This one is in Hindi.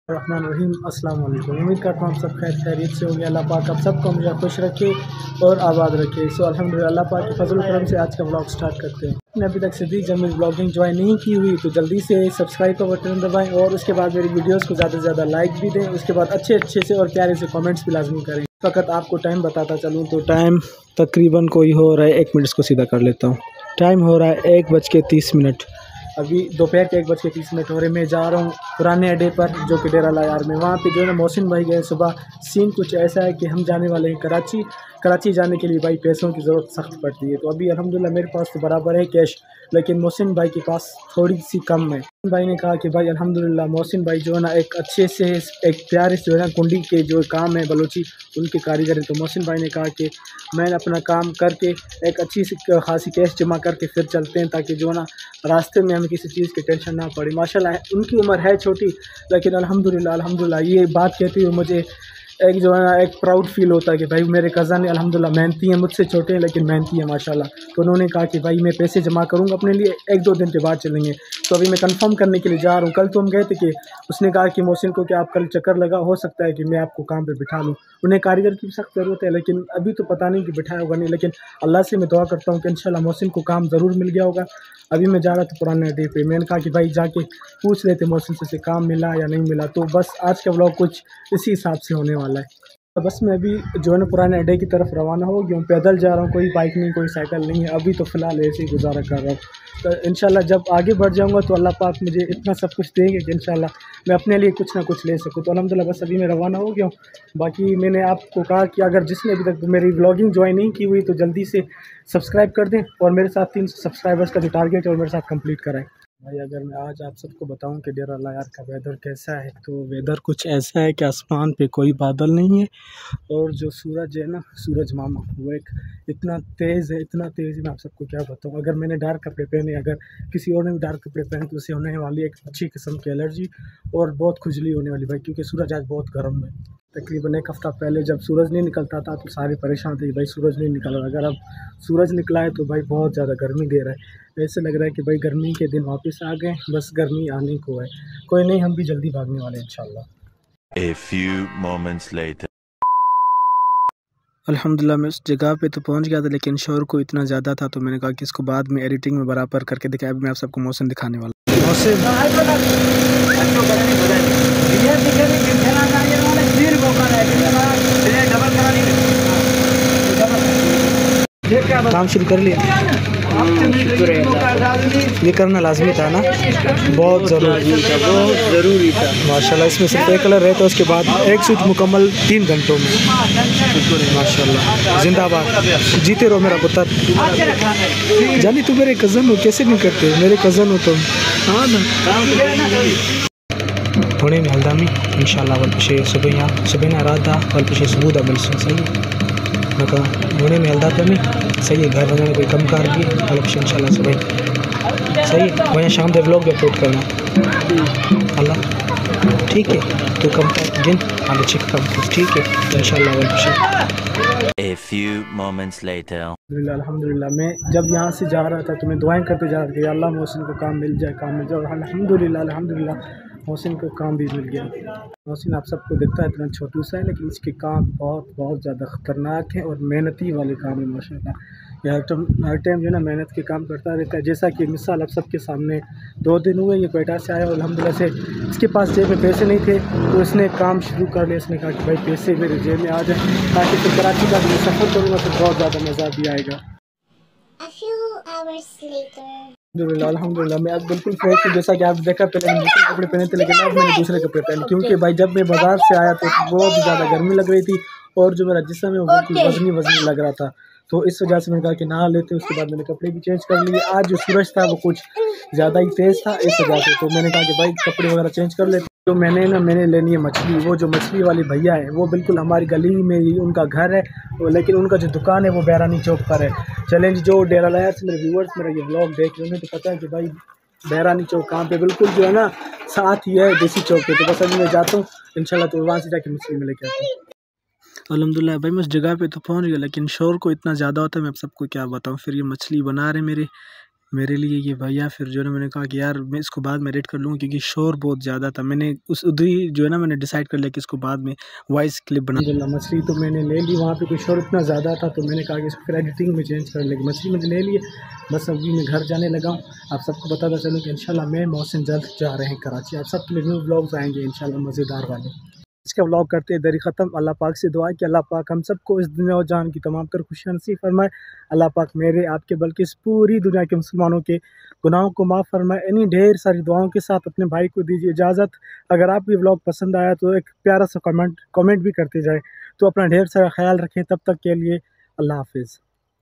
रहमान रहीम। अस्सलाम वालेकुम। उम्मीद करता हूँ आप सब खैर खैरियत से होंगे। अल्लाह पाक आप सबको हमेशा खुश रखे और आबाद रखे। सो अल्हम्दुलिल्लाह अल्लाह पाक के फजल करम से आज का ब्लॉग स्टार्ट करते हैं। आपने अभी तक सिद्दीक जमील ब्लॉगिंग ज्वाइन नहीं की हुई तो जल्दी से सब्सक्राइब का बटन दबाएं और उसके बाद मेरी वीडियोस को ज़्यादा से ज़्यादा लाइक भी दें। उसके बाद अच्छे से और प्यारे से कमेंट्स भी लाजमी करें। फ़कत आपको टाइम बताता चलूँ तो टाइम तकरीबन कोई हो रहा है 1 मिनट, इसको सीधा कर लेता हूँ। टाइम हो रहा है 1:30। अभी दोपहर के 1:30 हो रहे। मैं जा रहा हूँ पुराने अड्डे पर जो कि डेरा लायार में। वहाँ पे जो है ना मोहसिन भाई गए सुबह। सीन कुछ ऐसा है कि हम जाने वाले हैं कराची जाने के लिए भाई पैसों की ज़रूरत सख्त पड़ती है। तो अभी अल्हम्दुलिल्लाह मेरे पास तो बराबर है कैश, लेकिन मोहसिन भाई के पास थोड़ी सी कम है। भाई ने कहा कि भाई अल्हम्दुलिल्लाह मोहसिन भाई जो है ना एक अच्छे से एक प्यारे से जो है ना कुंडी के जो काम है बलोची उनके कारीगर हैं। तो मोहसिन भाई ने कहा कि मैं अपना काम करके एक अच्छी सी खासी कैश जमा करके फिर चलते हैं, ताकि जो है ना रास्ते में हमें किसी चीज़ की टेंशन ना पड़े। माशाल्लाह उनकी उम्र है छोटी, लेकिन अल्हम्दुलिल्लाह ये बात कहती हुई मुझे एक जो है ना एक प्राउड फील होता है कि भाई मेरे कज़न अल्हम्दुलिल्लाह मेहनती हैं, मुझसे छोटे हैं लेकिन मेहनती हैं माशाल्लाह। तो उन्होंने कहा कि भाई मैं पैसे जमा करूँगा अपने लिए, 1-2 दिन के बाद चलेंगे। तो अभी मैं कंफर्म करने के लिए जा रहा हूँ। कल तो हम गए थे कि उसने कहा कि मोहसिन को कि आप कल चक्कर लगा, हो सकता है कि मैं आपको काम पे बिठा लूँ। उन्हें कारीगर की सख्त ज़रूरत है, लेकिन अभी तो पता नहीं कि बिठाया होगा नहीं, लेकिन अल्लाह से मैं दुआ करता हूँ कि इंशाल्लाह मोहसिन को काम ज़रूर मिल गया होगा। अभी मैं जा रहा था पुराने अड्डे पे। मैंने कहा कि भाई जाके पूछ लेते मोहसिन से काम मिला या नहीं मिला। तो बस आज का व्लॉग कुछ इसी हिसाब से होने वाला है। तो बस मैं अभी जो है ना पुराने अड्डे की तरफ रवाना हो गया हूँ। पैदल जा रहा हूँ, कोई बाइक नहीं कोई साइकिल नहीं है। अभी तो फ़िलहाल ऐसे ही गुजारा कर रहा हूँ। तो इंशाल्लाह जब आगे बढ़ जाऊँगा तो अल्लाह पाक मुझे इतना सब कुछ देंगे कि इंशाल्लाह मैं अपने लिए कुछ ना कुछ ले सकूँ। तो अल्हम्दुलिल्लाह बस अभी मैं रवाना हो गया हूँ। बाकी मैंने आपको कहा कि अगर जिसने अभी तक मेरी व्लॉगिंग ज्वाइन नहीं की हुई तो जल्दी से सब्सक्राइब कर दें और मेरे साथ 300 सब्सक्राइबर्स का जो टारगेट है और मेरे साथ कंप्लीट कराएं। भाई अगर मैं आज आप सबको बताऊं कि डेरा लायार का वेदर कैसा है, तो वेदर कुछ ऐसा है कि आसमान पे कोई बादल नहीं है और जो सूरज है ना, सूरज मामा, वो एक इतना तेज़ है मैं आप सबको क्या बताऊं। अगर मैंने डार्क कपड़े पहने, अगर किसी और ने भी डार्क कपड़े पहने तो उसे होने वाली एक अच्छी किस्म की एलर्जी और बहुत खुजली होने वाली भाई, क्योंकि सूरज आज बहुत गर्म है। तकरीबन 1 हफ़्ता पहले जब सूरज नहीं निकलता था तो सारे परेशान थे कि भाई सूरज नहीं निकल रहा। अगर अब सूरज निकला है तो भाई बहुत ज़्यादा गर्मी दे रहा है। ऐसे लग रहा है कि भाई गर्मी के दिन वापस आ गए, बस गर्मी आने को है। कोई नहीं, हम भी जल्दी भागने वाले हैं इंशाल्लाह। A few moments later. अल्हम्दुलिल्लाह मैं उस जगह पे तो पहुंच गया था, लेकिन शोर को इतना ज़्यादा था तो मैंने कहा कि इसको बाद में एडिटिंग में बराबर करके दिखाया। मैं आप सबको मौसम दिखाने वाला काम शुरू कर लिया। ये करना लाजमी था ना, बहुत ज़रूरी था माशाल्लाह। इसमें सिर्फ एक कलर रहता है, उसके बाद एक सूट मुकम्मल 3 घंटों में माशाल्लाह। जिंदाबाद, जीते रहो मेरा पुत्र। जानी तू मेरे कज़न हो, कैसे नहीं करते, मेरे कज़न हो तुम। हाँ ना थोड़े में हल्दामी इंशाल्लाह वल्पशे सुबह ना रात दा वल्पशे सबूदा मिलसूं सही नका होने में हल्दा में सही है। घर वगैरह कोई कम कार भी वल्पशे इंशाल्लाह सुबह सही वहीं शाम दे व्लॉग भी अपलोड करना अल्लाह ठीक है। तो कम कर जिन आगे चेक कम ठीक है इंशाल्लाह वल्पशे। A few moments later. अल्हम्दुलिल्लाह मैं जब यहाँ से जा रहा था तो मैं दुआएं करते जा रहा था कि अल्लाह मोहसिन को काम मिल जाए और अल्हम्दुलिल्लाह मोहसिन को काम भी मिल गया। मोहसिन आप सबको दिखता है इतना छोटू सा है, लेकिन इसके काम बहुत ज़्यादा ख़तरनाक है और मेहनती वाले काम है माशाल्लाह। ये हर टाइम जो है ना मेहनत के काम करता रहता है। जैसा कि मिसाल आप सबके सामने 2 दिन हुए ये क्वेटा से आया और अल्हम्दुलिल्लाह से इसके पास जेब में पैसे नहीं थे तो इसने काम शुरू कर लिया। इसने कहा कि भाई पैसे मेरे जेब में आ जाए ताकि फिर कराची का भी सफ़र करूँगा तो बहुत ज़्यादा मज़ा भी आएगा। अल्हम्दुलिल्लाह मैं अब बिल्कुल फ्रेश हूँ। जैसा कि आप देखा पहले मैंने दूसरे कपड़े पहने थे, लेकिन अब मैंने दूसरे कपड़े पहने, क्योंकि भाई जब मैं बाज़ार से आया तो बहुत ज़्यादा गर्मी लग रही थी और जो मेरा जिस्म है वो बिल्कुल वज़नी लग रहा था। तो इस वजह से मैंने कहा कि नहा लेते। उसके बाद मैंने कपड़े भी चेंज कर लिए। आज जो सूरज था वो कुछ ज़्यादा ही तेज़ था इस वजह से, तो मैंने कहा कि भाई कपड़े वगैरह चेंज कर लेते। तो मैंने लेनी है मछली। वो जो मछली वाले भैया है वो बिल्कुल हमारी गली में ही उनका घर है, लेकिन उनका जो दुकान है वो बैरानी चौक पर है। चैलेंज जो डेरा लायार से मेरे व्यूअर्स मेरा ये ब्लॉग देख रहे हैं तो पता है कि भाई बैरानी चौक कहाँ पे, बिल्कुल जो है ना साथ ही है देसी चौक पे। तो बस अभी मैं जाता हूँ इंशाल्लाह, तो वहाँ से जाके मछली में लेके आता हूँ। अल्हम्दुलिल्लाह भाई मैं उस जगह पे तो पहुँच गया, लेकिन शोर को इतना ज़्यादा होता है मैं आप सबको क्या बताऊँ। फिर ये मछली बना रहे मेरे मेरे लिए ये भैया फिर जो है ना मैंने कहा कि यार मैं इसको बाद में एडिट कर लूँगा क्योंकि शोर बहुत ज़्यादा था। मैंने उस उधर ही जो है ना मैंने डिसाइड कर लिया कि इसको बाद में वॉइस क्लिप बना। मछली तो मैंने ले ली, वहाँ पे कोई शोर इतना ज़्यादा था तो मैंने कहा कि इसको फिर एडिटिंग में चेंज कर लेंगे। मछली मैंने ले ली, बस अभी मैं घर जाने लगा हूँ। आप सबको बताता चलूँ कि इंशाल्लाह मैं मोहसिन जल्द जा रहे हैं कराची। आप सबके लिए न्यू ब्लॉग्स आएँगे इंशाल्लाह मज़ेदार वाले। इसका व्लॉग करते हैं दरी ख़त्म। अल्लाह पाक से दुआ है कि अल्लाह पाक हम सबको इस दुनिया और जान की तमाम तर खुशियाँ नसीब फरमाए। अल्लाह पाक मेरे आपके बल्कि इस पूरी दुनिया के मुसलमानों के गुनाहों को माफ़ फरमाए। इन्हीं ढेर सारी दुआओं के साथ अपने भाई को दीजिए इजाज़त। अगर आपको ये व्लॉग पसंद आया तो एक प्यारा सा कमेंट भी करते जाए। तो अपना ढेर सारा ख्याल रखें। तब तक के लिए अल्लाह हाफ़िज़।